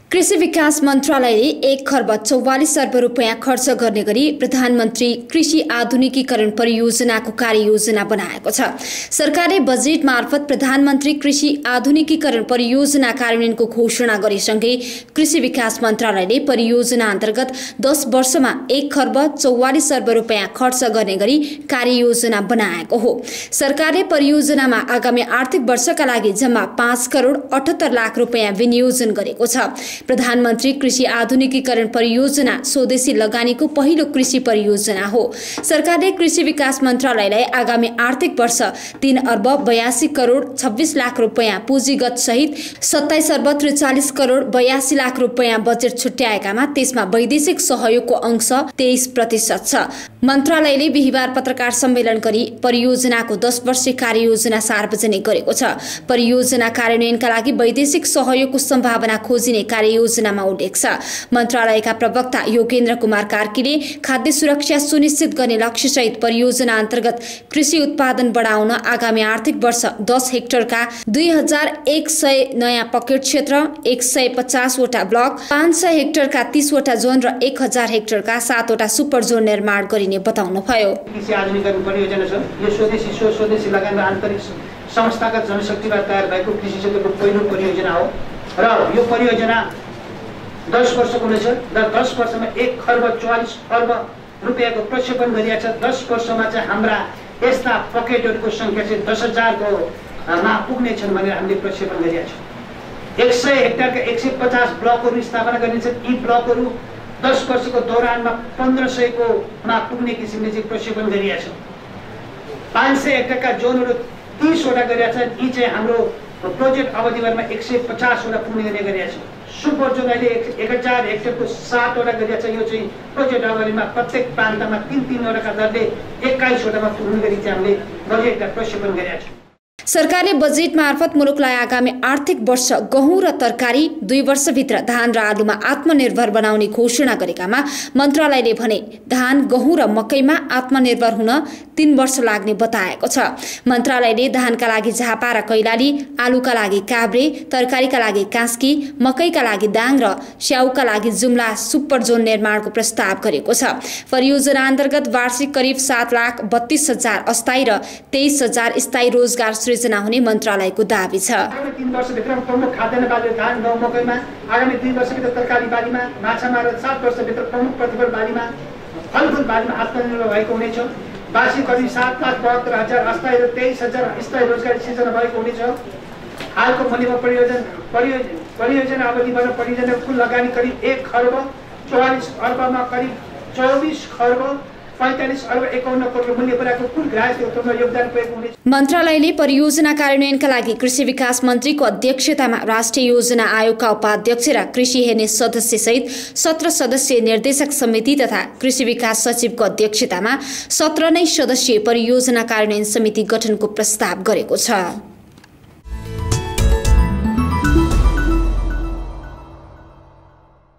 कृषि विकास मन्त्रालयले 1,44 अर्ब रुपैयाँ खर्च गर्ने गरी प्रधानमन्त्री कृषि आधुनिकीकरण परियोजनाको कार्ययोजना बनाएको छ। सरकारले बजेट मार्फत प्रधानमन्त्री कृषि आधुनिकीकरण परियोजना कार्यान्वयनको घोषणा गरेसँगै कृषि विकास मन्त्रालयले परियोजना अन्तर्गत 10 वर्षमा 1,44 अर्ब रुपैयाँ खर्च गर्ने गरी कार्ययोजना बनाएको हो। सरकारले परियोजनामा आगामी आर्थिक वर्षका लागि जम्मा 5,78,00,000 रुपैयाँ विनियोजन गरेको छ। प्रधानमन्त्री कृषि आधुनिकीकरण परियोजना स्वदेशी लगानीको पहिलो कृषि परियोजना हो। सरकारले कृषि विकास मन्त्रालयलाई आगामी आर्थिक वर्ष 3,82,26,00,000 रुपैयाँ पुँजीगत सहित 27,43,82,00,000 रुपैयाँ बजेट छुट्याएकामा त्यसमा वैदेशिक सहयोगको अंश 23% छ। मन्त्रालयले बिहिबार पत्रकार सम्मेलन गरी परियोजनाको 10 वर्षे कार्ययोजना सार्वजनिक गरेको छ। परियोजना कार्यान्वयनका लागि वैदेशिक सहयोगको सम्भावना खोजिने कार्ययोजनामा उल्लेख छ। मन्त्रालयका प्रवक्ता योगेन्द्र कुमार कार्कीले खाद्य सुरक्षा सुनिश्चित गर्ने लक्ष्यसहित परियोजना अन्तर्गत कृषि उत्पादन बढाउन आगामी आर्थिक वर्ष 10 हेक्टरका 2,100 नयाँ पकेट क्षेत्र, 150 वटा ब्लक, 500 हेक्टरका 30 वटा जोन र 1,000 हेक्टरका 7 वटा सुपर जोन निर्माण गरिने बताउनुभयो। कृषि आधुनिकीकरण परियोजना छ। यो स्वदेशी लगानी र आन्तरिक संस्थागत जनशक्तिबाट तयार भएको कृषि क्षेत्रको पहिलो परियोजना हो र यो परियोजना 10 वर्षको हुनेछ र 10 वर्षमा 1,44 अर्ब रुपैयाँको प्रक्षेपण गरिएको छ। 10 वर्षमा चाहिँ हाम्रा यस्ता पकेटहरूको संख्या चाहिँ 10,000 को मा पुग्नेछन् भनेर हामीले प्रक्षेपण गरिएको छौँ। 100 हेक्टरका 150 ब्लकहरू स्थापना गरिनेछन्। यी ब्लकहरू 10 वर्षको दौरानमा 1,500 को मा पुग्ने किसिमले चाहिँ प्रक्षेपण गरिएको छौँ। 500 हेक्टरका जोनहरू 30 वटा गरिएको छन्। यी चाहिँ हाम्रो प्रोजेक्ट अवधिभरमा 150 वटा पुग्ने गर्ने गरिएको छ। सुपर जोन अहिले 1,000 हेक्टरको 7 वटा गरिएको छ। यो चाहिँ प्रोजेक्ट अवधिमा प्रत्येक प्रान्तमा 3-3 वटाका दरले 21 वटामा पुग्ने गरी चाहिँ हामीले बजेटका प्रक्षेपण गरेका छौँ। सरकारले बजेट मार्फत मुलुकलाई आगामी आर्थिक वर्ष गहुँ र तरकारी 2 वर्षभित्र धान र आलुमा आत्मनिर्भर बनाउने घोषणा गरेकामा मन्त्रालयले भने धान, गहुँ र मकैमा आत्मनिर्भर हुन 3 वर्ष लाग्ने बताएको छ। मन्त्रालयले धानका लागि झापा र कैलाली, आलुका लागि काभ्रे, तरकारीका लागि कास्की, मकैका लागि दाङ र स्याउका लागि जुम्ला सुपर जोन निर्माणको प्रस्ताव गरेको छ। परियोजना अन्तर्गत वार्षिक करिब 7,32,000 अस्थायी र 23,000 स्थायी रोजगार सृजना हुने मन्त्रालयको दाबी छ। आगामी 3 वर्षभित्र प्रमुख खाद्यान्न बाली धान, गहुँ, मकैमा, आगामी 2 वर्षभित्र तरकारी बालीमा, माछामा र 7 वर्षभित्र प्रमुख प्रतिफल बालीमा, फलफुल बालीमा आत्मनिर्भर भएको हुनेछ। वार्षिक करिब 7,72,000 अस्थायी र 23,000 स्थायी रोजगारी सृजना भएको हुनेछ। हालको मूल्यमा परियोजना अवधिबाट परियोजनाको कुल लगानी करिब 1,44 अर्बमा करिब 24,45,51,51,00,00,000 मूल्य परेको कुल ग्राहक उत्पादनमा योगदान पुगेको हुनेछ। मन्त्रालयले परियोजना कार्यान्वयनका लागि कृषि विकास मन्त्रीको अध्यक्षतामा राष्ट्रिय योजना आयोगका उपाध्यक्ष र कृषि हेर्ने सदस्य सहित 17 सदस्यीय निर्देशक समिति तथा कृषि विकास सचिवको अध्यक्षतामा 17 सदस्यीय परियोजना कार्यान्वयन समिति गठनको प्रस्ताव गरेको छ।